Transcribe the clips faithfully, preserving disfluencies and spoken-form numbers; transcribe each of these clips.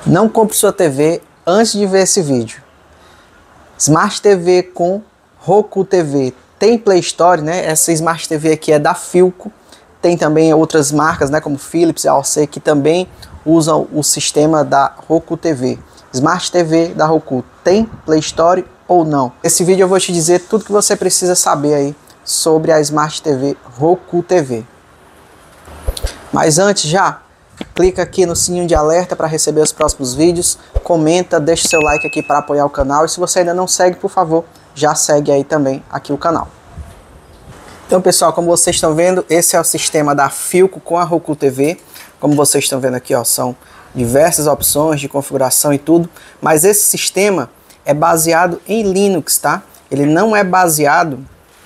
Não compre sua T V antes de ver esse vídeo. Smart T V com Roku T V. Tem Play Store, né? Essa Smart T V aqui é da Philco. Tem também outras marcas, né, como Philips e A O C, que também usam o sistema da Roku T V. Smart T V da Roku tem Play Store ou não? Nesse vídeo eu vou te dizer tudo que você precisa saber aí sobre a Smart T V Roku T V. Mas antes já, clica aqui no sininho de alerta para receber os próximos vídeos, comenta, deixa seu like aqui para apoiar o canal e se você ainda não segue, por favor, já segue aí também aqui o canal. Então pessoal, como vocês estão vendo, esse é o sistema da Philco com a Roku T V. Como vocês estão vendo aqui, ó, são diversas opções de configuração e tudo, mas esse sistema é baseado em Linux, tá? Ele não é baseado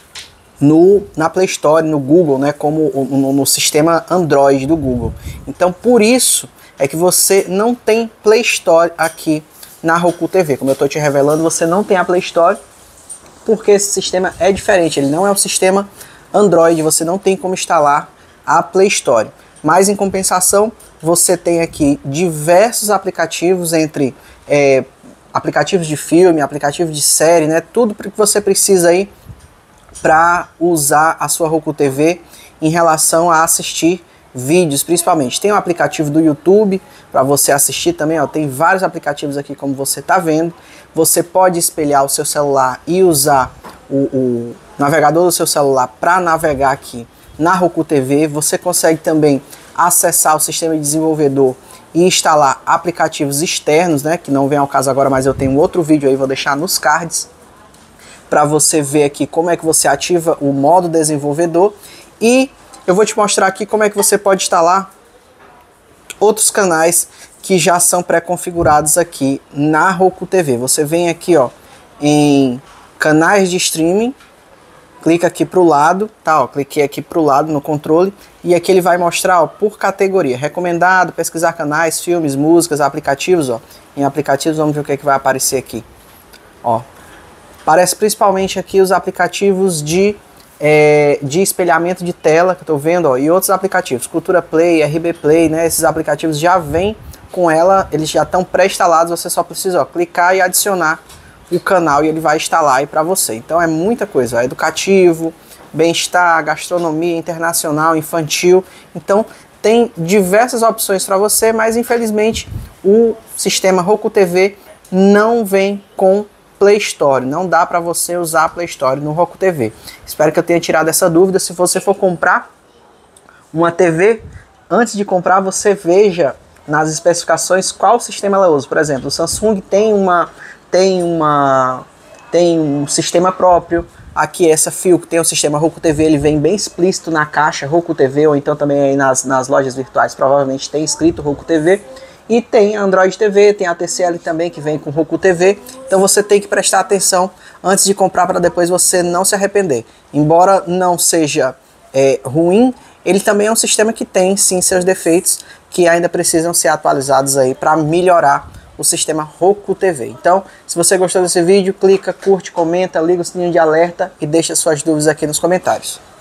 no, na Play Store, no Google, né, como no, no sistema Android do Google. Então por isso é que você não tem Play Store aqui na Roku T V. Como eu estou te revelando, você não tem a Play Store porque esse sistema é diferente, ele não é um sistema Android, você não tem como instalar a Play Store. Mas em compensação, você tem aqui diversos aplicativos, entre é, aplicativos de filme, aplicativos de série, né, tudo que você precisa aí para usar a sua Roku T V em relação a assistir vídeos, principalmente. Tem um aplicativo do YouTube para você assistir também, ó, tem vários aplicativos aqui como você está vendo. Você pode espelhar o seu celular e usar o, o navegador do seu celular para navegar aqui na Roku T V. Você consegue também acessar o sistema de desenvolvedor e instalar aplicativos externos, né, que não vem ao caso agora, mas eu tenho outro vídeo aí, vou deixar nos cards, para você ver aqui como é que você ativa o modo desenvolvedor. E eu vou te mostrar aqui como é que você pode instalar outros canais que já são pré-configurados aqui na Roku T V. Você vem aqui, ó, em canais de streaming, clica aqui para o lado, tá, ó, cliquei aqui para o lado no controle e aqui ele vai mostrar, ó, por categoria, recomendado, pesquisar canais, filmes, músicas, aplicativos, ó. Em aplicativos vamos ver o que é que vai aparecer aqui, ó. Aparece principalmente aqui os aplicativos de, é, de espelhamento de tela, que eu estou vendo, ó, e outros aplicativos, Cultura Play, R B Play, né, esses aplicativos já vêm com ela, eles já estão pré-instalados, você só precisa, ó, clicar e adicionar o canal e ele vai instalar aí para você. Então é muita coisa, ó, educativo, bem-estar, gastronomia, internacional, infantil, então tem diversas opções para você, mas infelizmente o sistema Roku T V não vem com Play Store, não dá para você usar a Play Store no Roku T V. Espero que eu tenha tirado essa dúvida. Se você for comprar uma T V, antes de comprar você veja nas especificações qual sistema ela usa. Por exemplo, o Samsung tem uma tem uma tem um sistema próprio. Aqui essa Philco tem o sistema Roku T V, ele vem bem explícito na caixa Roku T V, ou então também aí nas, nas lojas virtuais provavelmente tem escrito Roku T V. E tem Android T V, tem a T C L também que vem com Roku T V. Então você tem que prestar atenção antes de comprar para depois você não se arrepender. Embora não seja é, ruim, ele também é um sistema que tem sim seus defeitos que ainda precisam ser atualizados aí para melhorar o sistema Roku T V. Então, se você gostou desse vídeo, clica, curte, comenta, liga o sininho de alerta e deixa suas dúvidas aqui nos comentários.